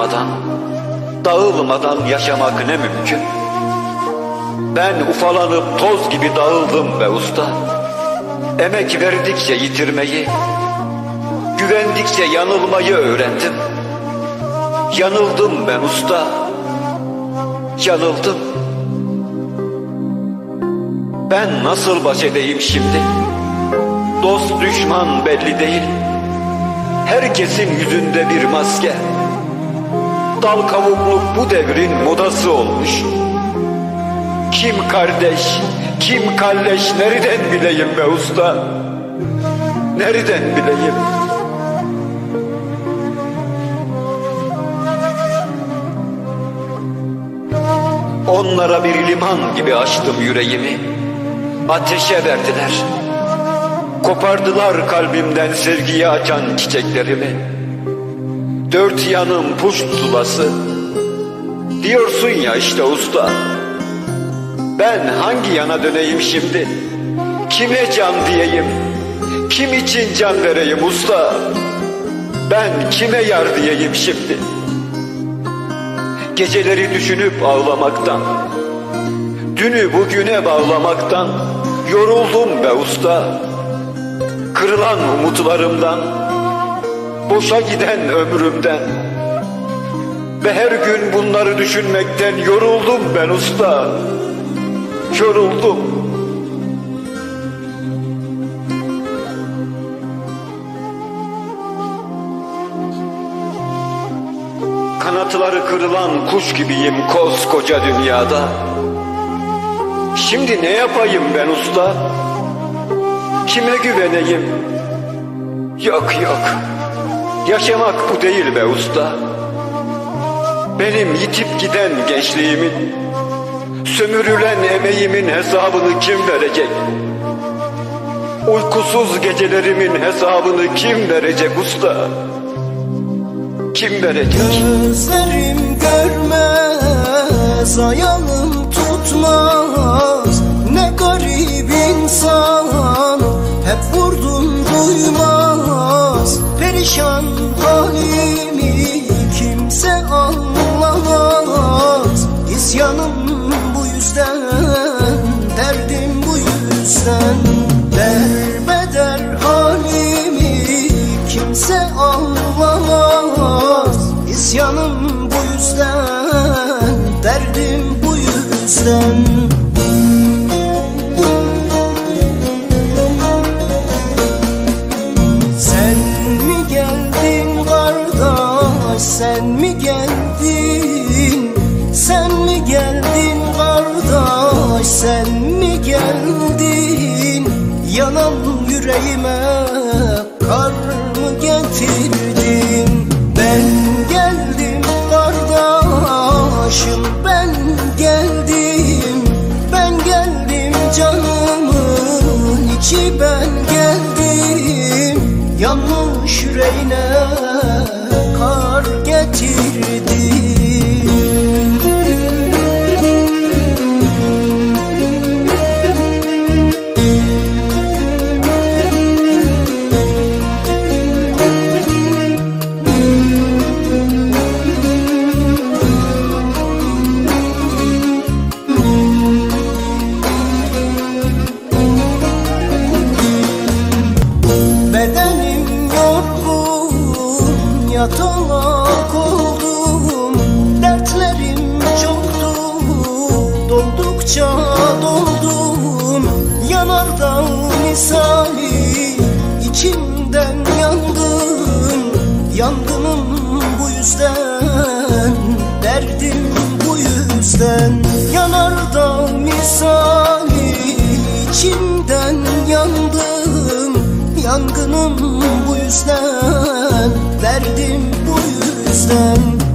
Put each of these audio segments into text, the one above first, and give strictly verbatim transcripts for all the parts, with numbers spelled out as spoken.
yıkılmadan, dağılmadan yaşamak ne mümkün? Ben ufalanıp toz gibi dağıldım be usta. Emek verdikçe yitirmeyi, güvendikçe yanılmayı öğrendim. Yanıldım ben usta, yanıldım. Ben nasıl baş edeyim şimdi? Dost düşman belli değil. Herkesin yüzünde bir maske. Dal kavukluk bu devrin modası olmuş. Kim kardeş, kim kalleş nereden bileyim be usta? Nereden bileyim? Onlara bir liman gibi açtım yüreğimi. Ateşe verdiler. Kopardılar kalbimden sevgiye açan çiçeklerimi. Dört yanım puşt sulası. Diyorsun ya işte usta. Ben hangi yana döneyim şimdi? Kime can diyeyim? Kim için can vereyim usta? Ben kime yar diyeyim şimdi? Geceleri düşünüp ağlamaktan, dünü bugüne bağlamaktan yoruldum be usta. Kırılan umutlarımdan, boşa giden ömrümden ve her gün bunları düşünmekten yoruldum ben usta. Yoruldum. Kanatları kırılan kuş gibiyim koskoca dünyada. Şimdi ne yapayım ben usta? Kime güveneyim? Yok yok, yaşamak bu değil be usta. Benim yitip giden gençliğimin, sömürülen emeğimin hesabını kim verecek? Uykusuz gecelerimin hesabını kim verecek usta? Kim verecek? Gözlerim görmez, ayağım tutmaz. Ne garip insan, hep vurdum duymaz. Perişan halimi kimse anlamaz. İsyanım bu yüzden, derdim bu yüzden. Derbeder halimi kimse anlamaz. İsyanım bu yüzden, derdim bu yüzden. Sen mi geldin kardeş, sen mi geldin? Sen mi geldin kardeş, sen mi geldin? Yanan yüreğime kar mı getirdin? Ben geldim kardeşim, ben geldim. Ben geldim canımın içi, ben geldim. Yanmış yüreğine kar getirdim. Bedenim yorgun, yatalak oldum. Dertlerim çoktu, doldukça doldum. Yanardağ misali içimden yandım. Yangınım bu yüzden, derdim bu yüzden. Yanardağ misali içimden yandım. Yangınım bu yüzden, derdim bu yüzden.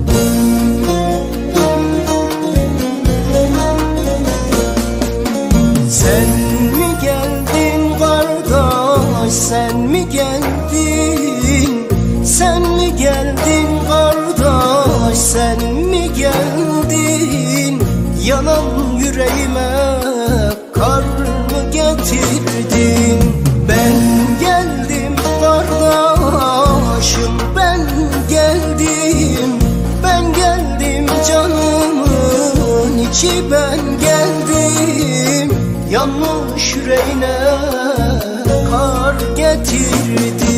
Sen mi geldin kardeş, sen mi geldin? Sen mi geldin kardeş, sen mi geldin? Yanan yüreğime kar mı getirdin? Ben geldim kardeşim, ben geldim. Ben ki ben geldim, yanmış yüreğine kar getirdim.